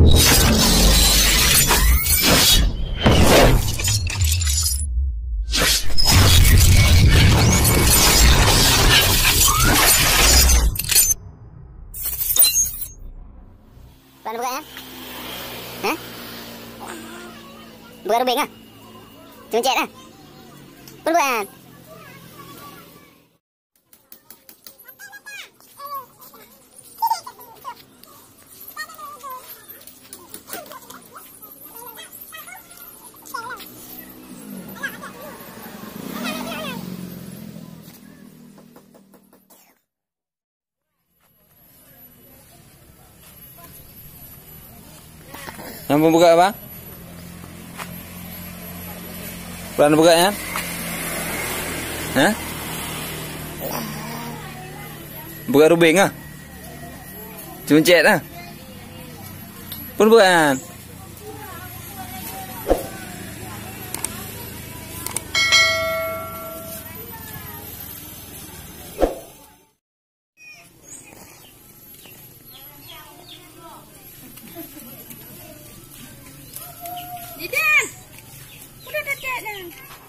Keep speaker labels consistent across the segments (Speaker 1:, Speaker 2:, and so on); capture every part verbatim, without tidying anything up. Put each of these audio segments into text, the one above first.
Speaker 1: Mana buka ya? Hah? Buka rubing ah? Cuma cek dah. Pun bukan?
Speaker 2: Nampak buka apa? Pelan buka ya? Hah? Buka rubing ah? Cuma cek dah. Pun bukan?
Speaker 3: Didan, udah dekat dah.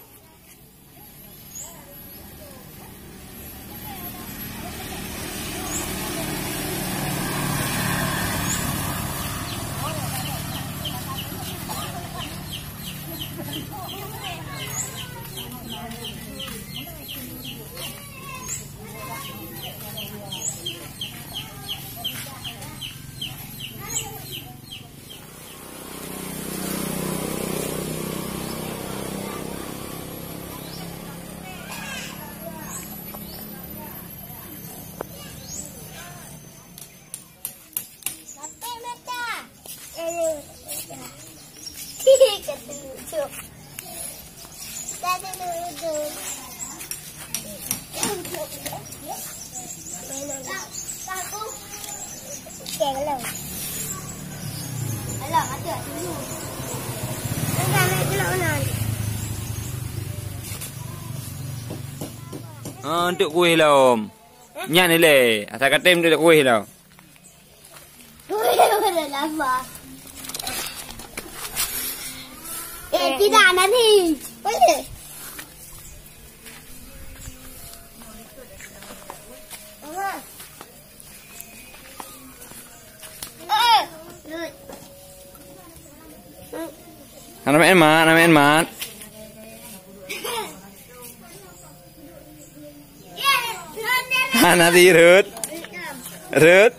Speaker 2: Ah, untuk kuih lah om. Nyak ni le. Asal kata untuk kuih lah.
Speaker 1: Kuih dah lama. Eh, tidak nanti. Boleh.
Speaker 2: Anak main mat, anak main mat. Nanti Rut, Rut.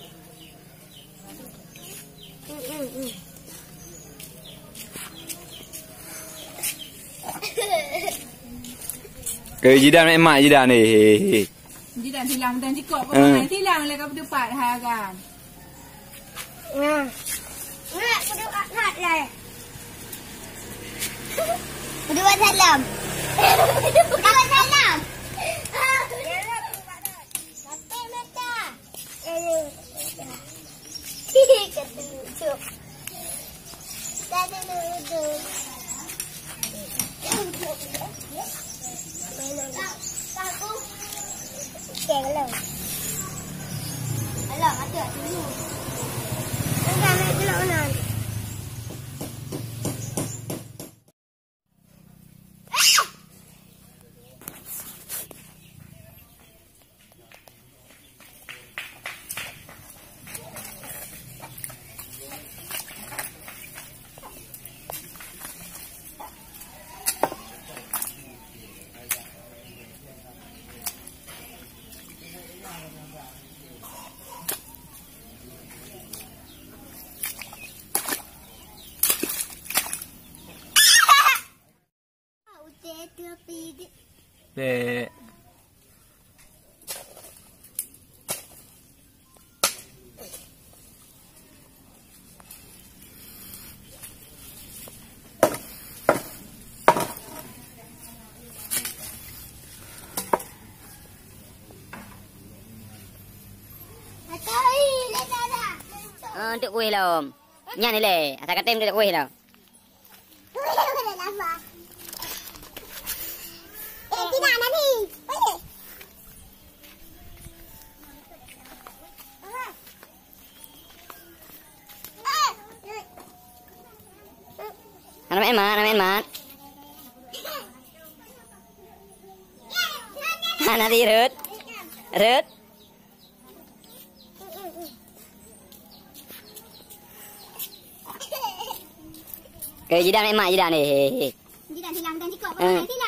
Speaker 2: Ke jidan main mat jidan ni.
Speaker 3: Jidan hilang dan cikok pun uh. hilang lah kau berdepat hai kan.
Speaker 1: Nah. Nak berdepat nak lah. Berdepat salam. Berdepat salam. Sampai mata. Eh. Kata lucu. Kata lucu. Aku keng lah. Alah, ada dulu. Enggak nak gelak mana?
Speaker 2: Dek.
Speaker 1: Uh, untuk kuih lah om. Nyak ni le. Asal kata untuk kuih lah. Eh, tidak nanti. Boleh. Anak emat, anak emat. Nanti rut, rut. Ke jidan emak jidan ni.
Speaker 4: Jidan hilang dan cikok.